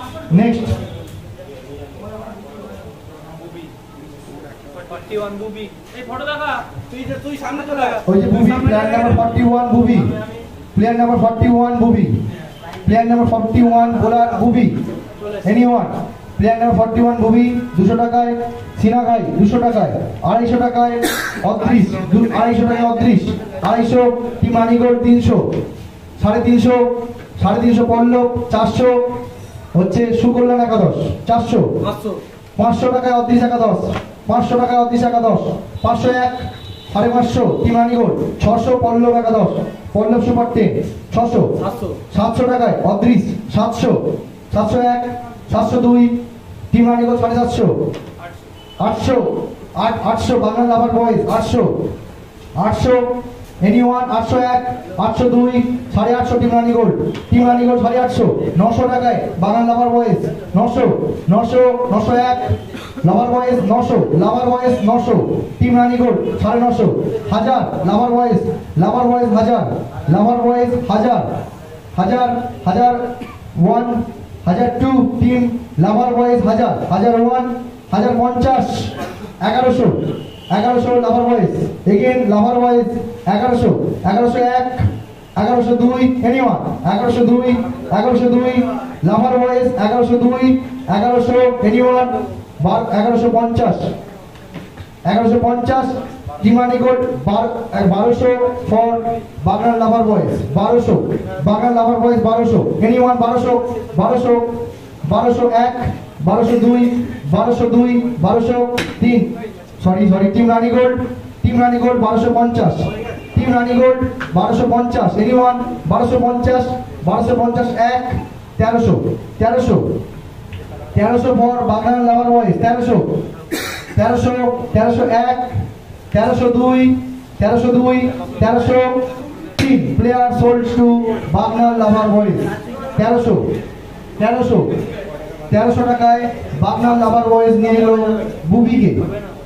next 41 বুবি এই photo দেখা তুই সামনে চলে আয় ওই যে বুবি প্লেয়ার নাম্বার 41 বুবি প্লেয়ার নাম্বার 41 বুবি প্লেয়ার নাম্বার 41 বোলার বুবি এনিওয়ান প্লেয়ার নাম্বার 41 বুবি 200 টাকায় সিনা ভাই 200 টাকায় 250 টাকায় 38 250 টাকায় 38 250 টিম মানিগোল 300 350 350 পল্লব 400 হচ্ছে সুকল্যাণ একাদশ 400 500 টাকায় 38 একাদশ 500 টাকায় 38 একাদশ 501 550 টিম মানিগোল 600 পল্লব একাদশ পল্লব সুপার 10 600 700 টাকায় 38 700 701 702 টিম মানিগোল 750 800 800 Bangla Lover Boys 800 800 anyone 801 802 850 team রানিগোল 850 900 টাকায় Bangla Lover Boys 900 901 Lover Boys 900 Lover Boys 900 team রানিগোল 950 1000 Lover Boys 1000 Lover Boys 1000 1 1002 team Lover Boys 1000 1001 1050 1100 Lover Boys again Lover Boys 1100 1101 1102 anyone 1102 Lover Boys 1102 anyone 1150 টিমানিগোল 1200 for Bagnan Lover Boys 1200 Bagnan Lover Boys 1200 anyone 1201 1202 1203 sorry team রানিগোল 1250 team রানিগোল 1250 anyone 1250 1 1300 for Bagnan Lover Boys 1301 1302 player sold to Bagnan Lover Boys 1300 টাকায় Bagnan Lover boys নিয়ে এলো বুবিকে